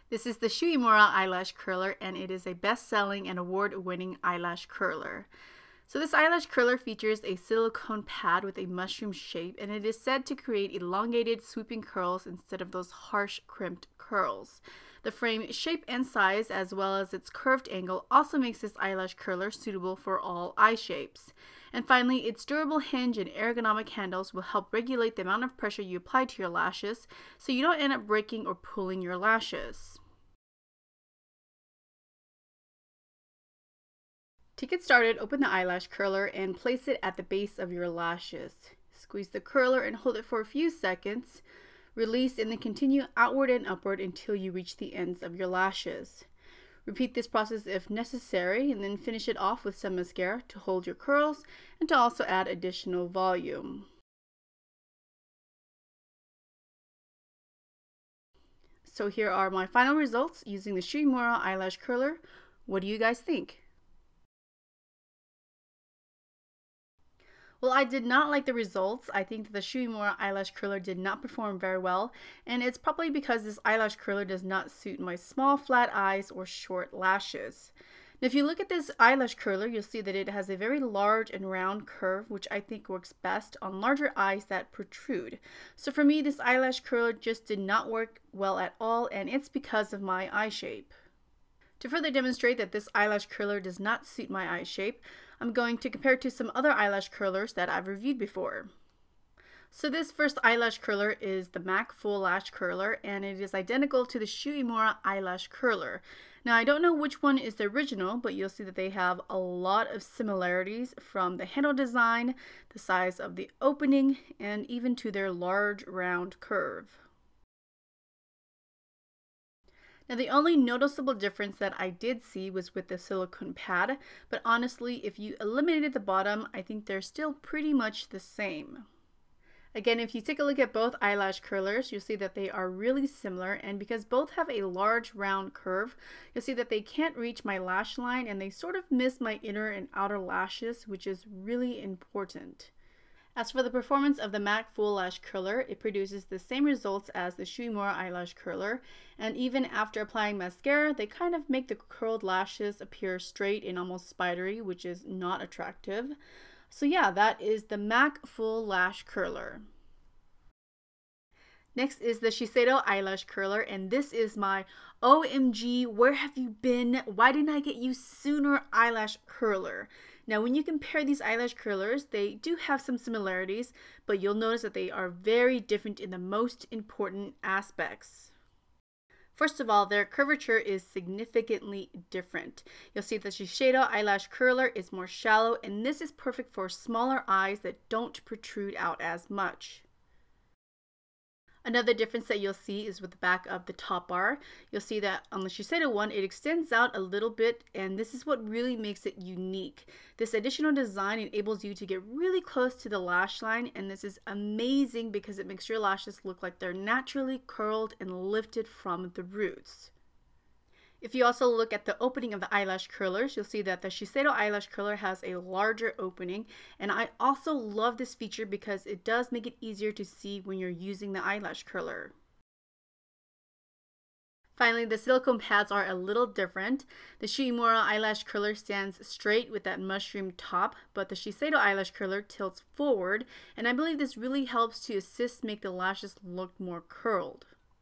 This is the Shu Uemura Eyelash Curler, and it is a best-selling and award-winning eyelash curler. So this eyelash curler features a silicone pad with a mushroom shape, and it is said to create elongated, sweeping curls instead of those harsh, crimped curls. The frame shape and size, as well as its curved angle, also makes this eyelash curler suitable for all eye shapes. And finally, its durable hinge and ergonomic handles will help regulate the amount of pressure you apply to your lashes, so you don't end up breaking or pulling your lashes. To get started, open the eyelash curler and place it at the base of your lashes. Squeeze the curler and hold it for a few seconds. Release and then continue outward and upward until you reach the ends of your lashes. Repeat this process if necessary, and then finish it off with some mascara to hold your curls and to also add additional volume. So here are my final results using the Shu Uemura Eyelash Curler. What do you guys think? Well, I did not like the results. I think that the Shu Uemura Eyelash Curler did not perform very well, and it's probably because this eyelash curler does not suit my small flat eyes or short lashes. Now, if you look at this eyelash curler, you'll see that it has a very large and round curve, which I think works best on larger eyes that protrude. So for me, this eyelash curler just did not work well at all, and it's because of my eye shape. To further demonstrate that this eyelash curler does not suit my eye shape, I'm going to compare it to some other eyelash curlers that I've reviewed before. So this first eyelash curler is the MAC Full Lash Curler, and it is identical to the Shu Uemura Eyelash Curler. Now, I don't know which one is the original, but you'll see that they have a lot of similarities, from the handle design, the size of the opening, and even to their large round curve. Now, the only noticeable difference that I did see was with the silicone pad, but honestly, if you eliminated the bottom, I think they're still pretty much the same. Again, if you take a look at both eyelash curlers, you'll see that they are really similar, and because both have a large round curve, you'll see that they can't reach my lash line and they sort of miss my inner and outer lashes, which is really important. As for the performance of the MAC Full Lash Curler, it produces the same results as the Shu Uemura Eyelash Curler, and even after applying mascara, they kind of make the curled lashes appear straight and almost spidery, which is not attractive. So yeah, that is the MAC Full Lash Curler. Next is the Shiseido Eyelash Curler, and this is my OMG, where have you been? Why didn't I get you sooner eyelash curler? Now, when you compare these eyelash curlers, they do have some similarities, but you'll notice that they are very different in the most important aspects. First of all, their curvature is significantly different. You'll see the Shiseido Eyelash Curler is more shallow, and this is perfect for smaller eyes that don't protrude out as much. Another difference that you'll see is with the back of the top bar. You'll see that on the Shiseido one, it extends out a little bit, and this is what really makes it unique. This additional design enables you to get really close to the lash line, and this is amazing because it makes your lashes look like they're naturally curled and lifted from the roots. If you also look at the opening of the eyelash curlers, you'll see that the Shiseido Eyelash Curler has a larger opening, and I also love this feature because it does make it easier to see when you're using the eyelash curler. Finally, the silicone pads are a little different. The Shu Uemura Eyelash Curler stands straight with that mushroom top, but the Shiseido Eyelash Curler tilts forward, and I believe this really helps to assist make the lashes look more curled.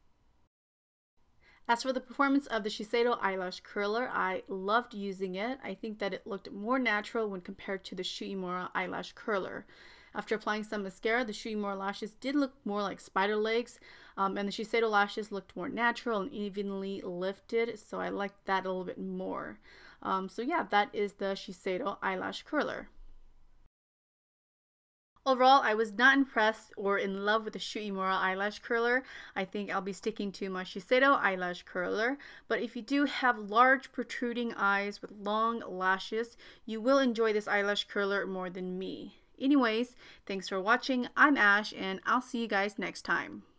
As for the performance of the Shiseido Eyelash Curler, I loved using it. I think that it looked more natural when compared to the Shu Uemura Eyelash Curler. After applying some mascara, the Shu Uemura lashes did look more like spider legs, and the Shiseido lashes looked more natural and evenly lifted, so I liked that a little bit more. So yeah, that is the Shiseido Eyelash Curler. Overall, I was not impressed or in love with the Shu Uemura Eyelash Curler. I think I'll be sticking to my Shiseido Eyelash Curler, but if you do have large protruding eyes with long lashes, you will enjoy this eyelash curler more than me. Anyways, thanks for watching. I'm Ash, and I'll see you guys next time.